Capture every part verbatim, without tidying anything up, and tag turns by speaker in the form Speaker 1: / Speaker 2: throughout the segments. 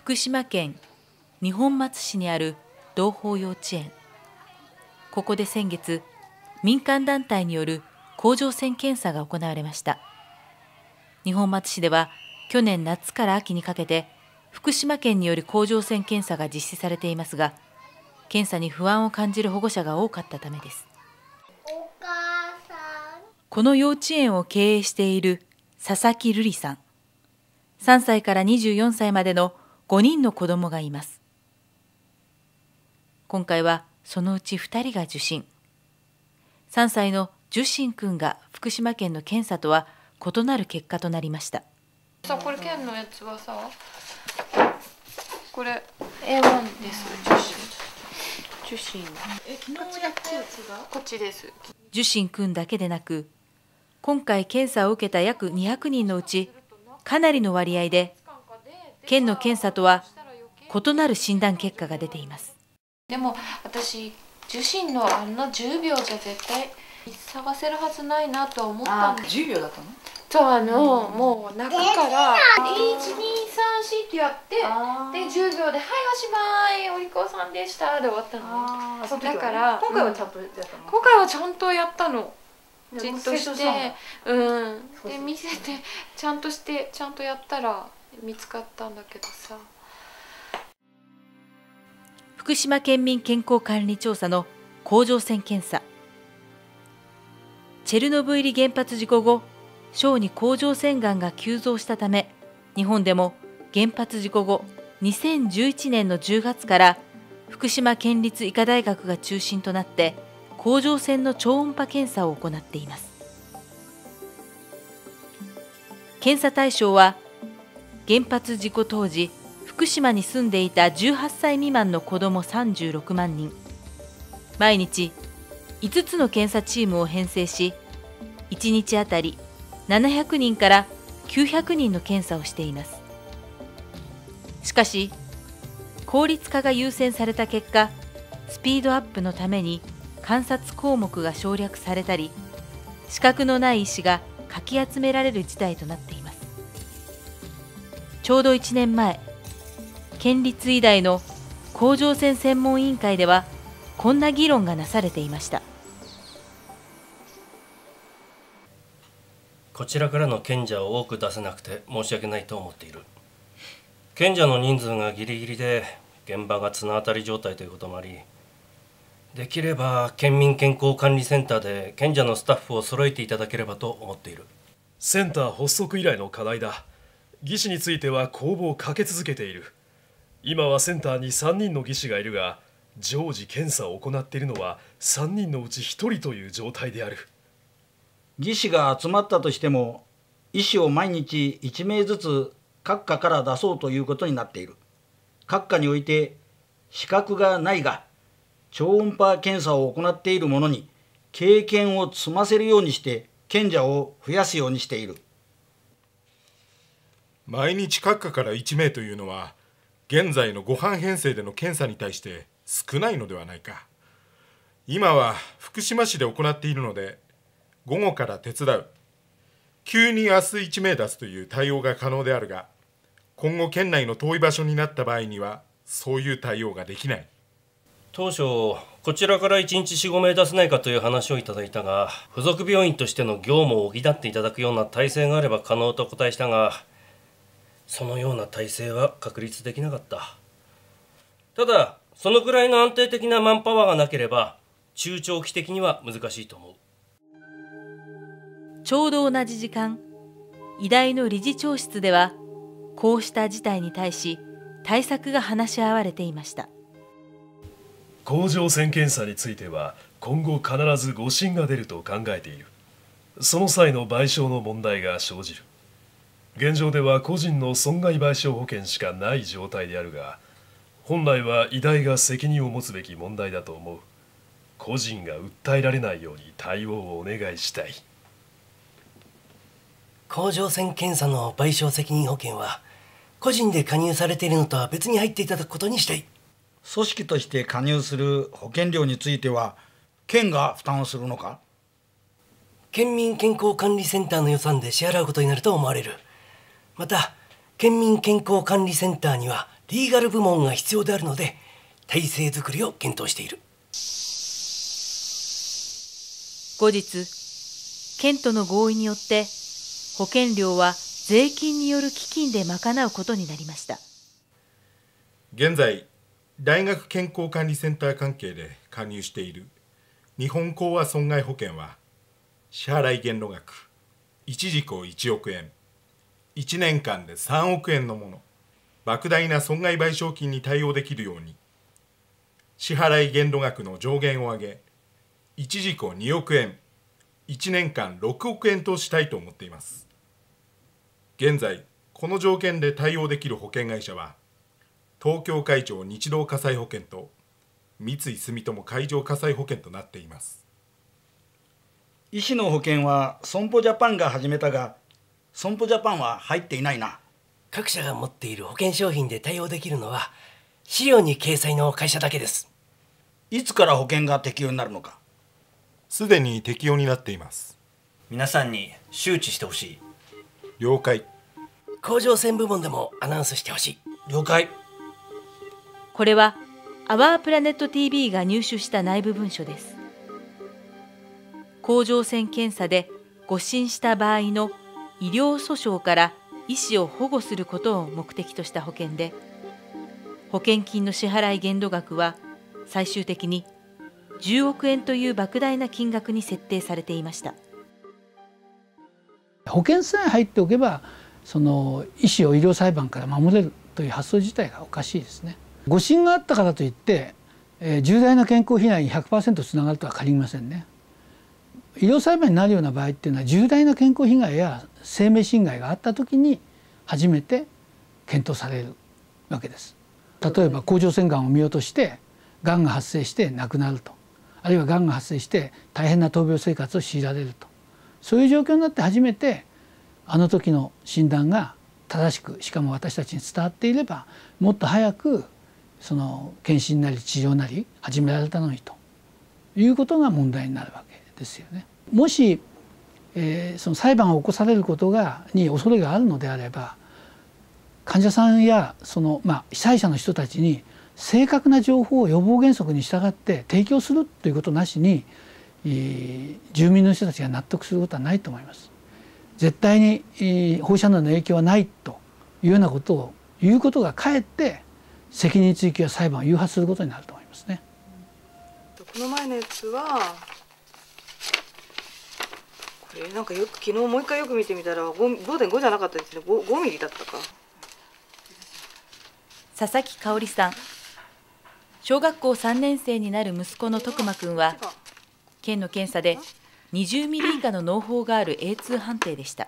Speaker 1: 福島県二本松市にある同胞幼稚園。ここで先月、民間団体による甲状腺検査が行われました。二本松市では去年夏から秋にかけて福島県による甲状腺検査が実施されていますが、検査に不安を感じる保護者が多かったためです。
Speaker 2: お母さん。
Speaker 1: この幼稚園を経営している佐々木瑠璃さん。さんさいからにじゅうよんさいまでのごにんの子供がいます。今回はそのうちふたりが受診。さんさいの受診くんが福島県の検査とは異なる結果となりました。
Speaker 3: さこれ県のやつはさ、これ エーワン です。受診。受診。え、昨日やったやつがこっちです。
Speaker 1: 受診くんだけでなく、今回検査を受けた約にひゃくにんのうち、かなりの割合で県の検査とは異なる診断結果が出ています。
Speaker 3: でも私受診のあんなじゅうびょうじゃ絶対探せるはずないなとは思ったんです。
Speaker 4: じゅうびょうだったの？
Speaker 3: そう、あの、うん、もう中からいちにさんしってやってでじゅうびょうで「はいおしまいお利口さんでした」で終わったのね。だから
Speaker 4: 今回はちゃんとやったの？
Speaker 3: 今回はちゃんとやったの。じっとして、うん、で見せてちゃんとしてちゃんとやったら見つかったんだけどさ。
Speaker 1: 福島県民健康管理調査の甲状腺検査。チェルノブイリ原発事故後、小児甲状腺がんが急増したため、日本でも原発事故後にせんじゅういちねんのじゅうがつから福島県立医科大学が中心となって甲状腺の超音波検査を行っています。検査対象は原発事故当時福島に住んでいたじゅうはっさい未満の子どもさんじゅうろくまんにん。毎日いつつの検査チームを編成し、いちにちあたりななひゃくにんからきゅうひゃくにんの検査をしています。しかし効率化が優先された結果、スピードアップのために観察項目が省略されたり、資格のない医師がかき集められる事態となっています。ちょうどいちねんまえ、県立医大の甲状腺専門委員会ではこんな議論がなされていました。
Speaker 5: こちらからの賢者を多く出せなくて申し訳ないと思っている。賢者の人数がギリギリで現場が綱渡り状態ということもあり、できれば県民健康管理センターで賢者のスタッフを揃えていただければと思っている。
Speaker 6: センター発足以来の課題だ。技師については公募をかけ続けている。今はセンターにさんにんの技師がいるが、常時検査を行っているのはさんにんのうちひとりという状態である。
Speaker 7: 技師が集まったとしても、医師を毎日いちめいずつ各科から出そうということになっている。各科において資格がないが超音波検査を行っている者に経験を積ませるようにして賢者を増やすようにしている。
Speaker 8: 毎日各科からいちめいというのは現在のご班編成での検査に対して少ないのではないか。今は福島市で行っているので午後から手伝う、急に明日いちめい出すという対応が可能であるが、今後県内の遠い場所になった場合にはそういう対応ができない。
Speaker 5: 当初こちらからいちにちよん、ごめい出せないかという話をいただいたが、付属病院としての業務を補っていただくような体制があれば可能とお答えしたが、そのような体制は確立できなかった。ただそのぐらいの安定的なマンパワーがなければ中長期的には難しいと思う。
Speaker 1: ちょうど同じ時間、医大の理事長室ではこうした事態に対し対策が話し合われていました。
Speaker 6: 甲状腺検査については今後必ず誤診が出ると考えている。その際の賠償の問題が生じる。現状では個人の損害賠償保険しかない状態であるが、本来は医大が責任を持つべき問題だと思う。個人が訴えられないように対応をお願いしたい。
Speaker 9: 甲状腺検査の賠償責任保険は個人で加入されているのとは別に入っていただくことにしたい。
Speaker 7: 組織として加入する保険料については県が負担をするのか？
Speaker 9: 県民健康管理センターの予算で支払うことになると思われる。また県民健康管理センターにはリーガル部門が必要であるので、体制づくりを検討している。
Speaker 1: 後日、県との合意によって保険料は税金による基金で賄うことになりました。
Speaker 8: 現在、大学健康管理センター関係で加入している日本講和損害保険は、支払い限度額一時効いちおくえん、いちねんかんでさんおくえんのもの、莫大な損害賠償金に対応できるように、支払い限度額の上限を上げ、一時効におくえん、いちねんかんろくおくえんとしたいと思っています。現在、この条件で対応できる保険会社は、東京海上日動火災保険と三井住友海上火災保険となっています。
Speaker 7: 医師の保険は損保ジャパンが始めたが、損保ジャパンは入っていないな。
Speaker 9: 各社が持っている保険商品で対応できるのは資料に掲載の会社だけです。
Speaker 7: いつから保険が適用になるのか。
Speaker 8: すでに適用になっています。
Speaker 4: 皆さんに周知してほしい。
Speaker 8: 了解。
Speaker 9: 甲状腺部門でもアナウンスしてほしい。
Speaker 4: 了解。
Speaker 1: これはアワープラネット ティービー が入手した内部文書です。甲状腺検査で誤診した場合の医療訴訟から医師を保護することを目的とした保険で、保険金の支払い限度額は最終的にじゅうおくえんという莫大な金額に設定されていました。
Speaker 10: 保険さえ入っておけば、その医師を医療裁判から守れるという発想自体がおかしいですね。誤診があったからといって、えー、重大な健康被害に ひゃくパーセント つながるとは限りませんね。医療裁判になるような場合っていうのは、重大な健康被害や生命侵害があった時に初めて検討されるわけです。例えば甲状腺がんを見落としてがんが発生して亡くなると、あるいはがんが発生して大変な闘病生活を強いられると、そういう状況になって初めてあの時の診断が正しく、しかも私たちに伝わっていれば、もっと早くその検診なり治療なり始められたのにということが問題になるわけですよね。もし、えー、その裁判を起こされることがに恐れがあるのであれば、患者さんやその、まあ、被災者の人たちに正確な情報を予防原則に従って提供するということなしに、えー、住民の人たちが納得することはないと思います。絶対に、えー、放射能の影響はないというようなことを言うことがかえって責任追及や裁判を誘発することになると思いますね。
Speaker 3: この前のやつはこれなんかよく昨日もう一回よく見てみたら ごてんご じゃなかったですね。 5, 5ミリだったか。
Speaker 1: 佐々木香織さん、小学校さんねん生になる息子の徳馬くんは県の検査でにじゅうミリ以下の嚢胞がある エーツー 判定でした。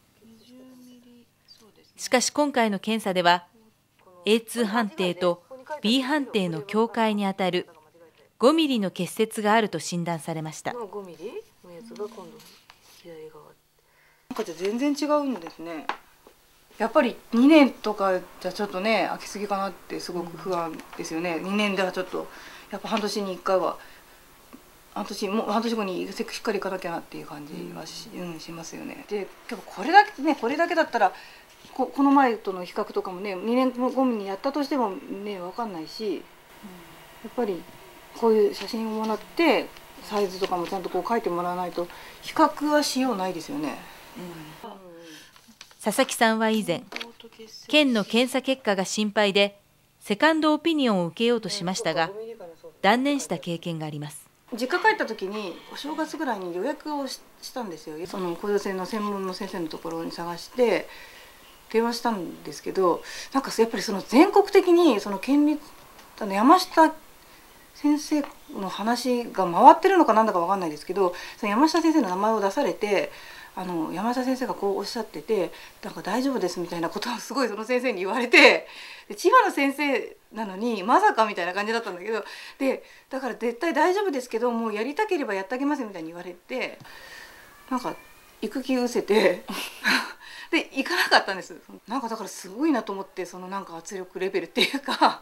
Speaker 1: しかし今回の検査では エーツー 判定と ビー 判定の境界にあたるごミリの結節があると診断されました。
Speaker 3: ごミリのやつが今度左側なんかじゃ全然違うんですね。やっぱりにねんとかじゃちょっとね空きすぎかなってすごく不安ですよね。にねんではちょっとやっぱ半年にいっかいは半年もう半年後にしっかり行かなきゃなっていう感じは し,、うん、しますよね。ででもこれだけねこれだけだったら こ, この前との比較とかもねにねんごにやったとしてもね分かんないし、うん、やっぱりこういう写真をもらってサイズとかもちゃんとこう書いてもらわないと比較はしようないですよね。うん、
Speaker 1: 佐々木さんは以前、県の検査結果が心配でセカンドオピニオンを受けようとしましたが、断念した経験があります。
Speaker 3: 実家帰った時にお正月ぐらいに予約を し, したんですよ。その甲状腺の専門の先生のところに探して電話したんですけど、なんかやっぱりその全国的にその県立あの山下先生の話が回ってるのかなんだか分かんないですけど、その山下先生の名前を出されて、あの山下先生がこうおっしゃってて、なんか大丈夫ですみたいなことをすごいその先生に言われて、で千葉の先生なのにまさかみたいな感じだったんだけど、でだから絶対大丈夫ですけどもうやりたければやってあげますみたいに言われて、なんか行く気失せてで行かなかったんです。なんかだからすごいなと思って、そのなんか圧力レベルっていうか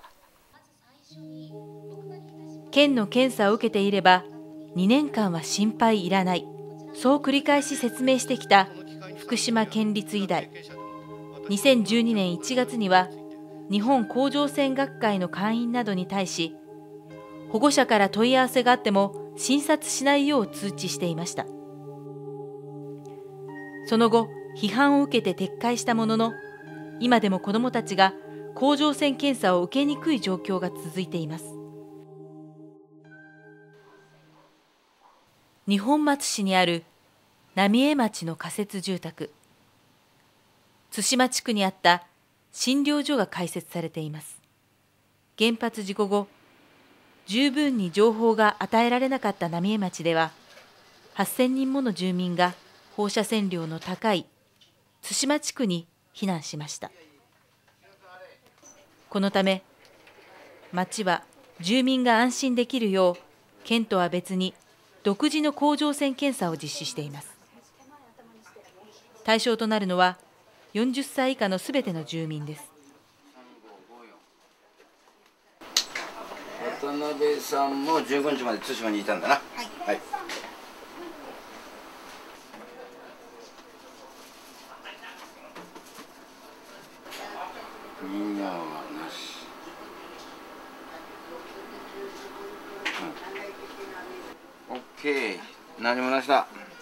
Speaker 1: 県の検査を受けていればにねんかんは心配いらない、そう繰り返し説明してきた福島県立医大。 にせんじゅうにねんいちがつには日本甲状腺学会の会員などに対し、保護者から問い合わせがあっても診察しないよう通知していました。その後、批判を受けて撤回したものの、今でも子どもたちが甲状腺検査を受けにくい状況が続いています。二本松市にある浪江町の仮設住宅、津島地区にあった診療所が開設されています。原発事故後、十分に情報が与えられなかった浪江町では、はっせんにんもの住民が放射線量の高い津島地区に避難しました。このため、町は住民が安心できるよう、県とは別に独自の甲状腺検査を実施しています。対象となるのは、よんじゅっさい以下のすべての住民です。
Speaker 11: 渡辺さんもじゅうごにちまで対馬にいたんだな。はい。はい、今はなし。うん、オッケー。何もなしだ。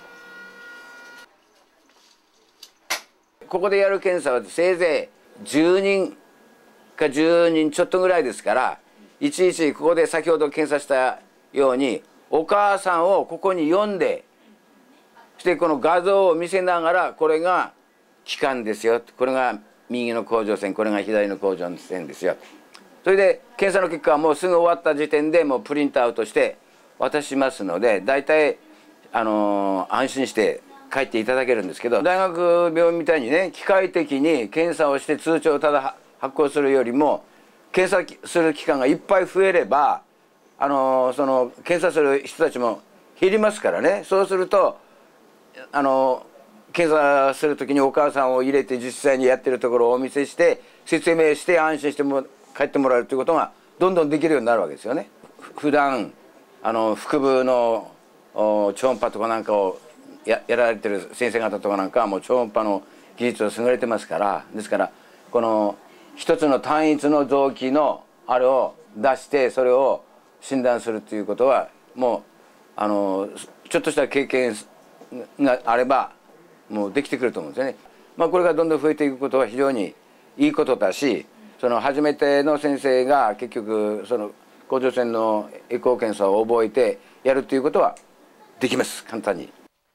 Speaker 11: ここでやる検査はせいぜいじゅうにんかじゅうにんちょっとぐらいですから、いちいちここで先ほど検査したようにお母さんをここに呼んで、そしてこの画像を見せながら、これが器官ですよ、これが右の甲状腺、これが左の甲状腺ですよ。それで検査の結果はもうすぐ終わった時点でもうプリントアウトして渡しますので、大体あのー、安心して帰っていただけるんですけど、大学病院みたいにね、機械的に検査をして通帳をただ発行するよりも、検査する期間がいっぱい増えれば、あのその検査する人たちも減りますからね。そうするとあの検査する時にお母さんを入れて実際にやってるところをお見せして説明して安心しても帰ってもらえるということがどんどんできるようになるわけですよね。普段あの腹部の超音波とかなんかを や, やられてる先生方とかなんかはもう超音波の技術を優れてますから、ですからこの一つの単一の臓器のあれを出してそれを診断するということはもうあのちょっとした経験があればもうできてくると思うんですよね。まあ、これがどんどん増えていくことは非常にいいことだし、その初めての先生が結局その甲状腺のエコー検査を覚えてやるということはできます、簡単に。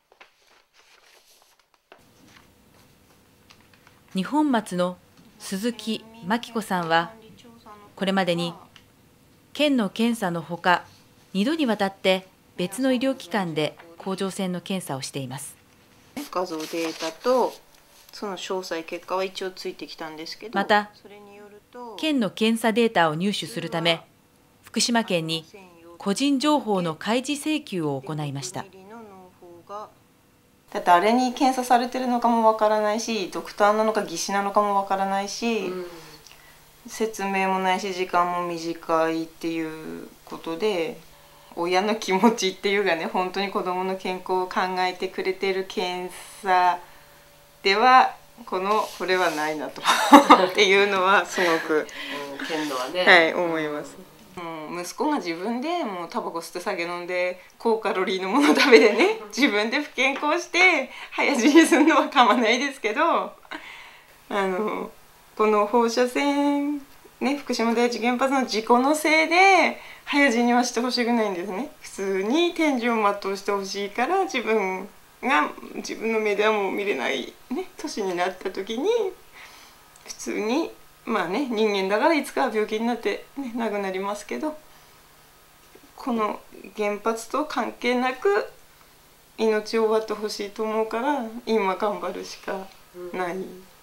Speaker 1: 二本松の鈴木真紀子さんはこれまでに県の検査のほかにどにわたって別の医療機関で甲状腺の検査をしています。
Speaker 12: 画像データとその詳細結果は一応ついてきたんですけど、
Speaker 1: また県の検査データを入手するため福島県に個人情報の開示請求を行いました。
Speaker 12: だって誰に検査されてるのかもわからないし、ドクターなのか技師なのかもわからないし、うん、説明もないし時間も短いっていうことで、親の気持ちっていうかね、本当に子どもの健康を考えてくれてる検査ではこのこれはないなとっていうのはすごく、
Speaker 13: うん、県のはね、
Speaker 12: はい、思います。もう息子が自分でもうタバコ吸って酒飲んで高カロリーのもの食べてね、自分で不健康して早死にするのは構わないですけど、あのこの放射線ね、福島第一原発の事故のせいで早死にはしてほしくないんですね。普通に天寿を全うしてほしいから、自分が自分の目ではもう見れないね年になった時に普通にまあね、人間だからいつかは病気になって、ね、亡くなりますけど、この原発と関係なく命を終わってほしいと思うから今頑張るしかない。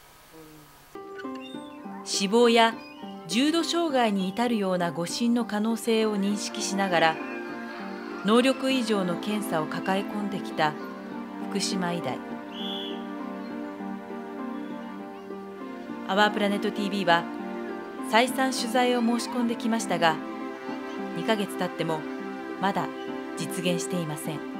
Speaker 1: 死亡や重度障害に至るような誤診の可能性を認識しながら能力以上の検査を抱え込んできた福島医大。アワープラネット ティーブイ は再三取材を申し込んできましたが、にかげつ経ってもまだ実現していません。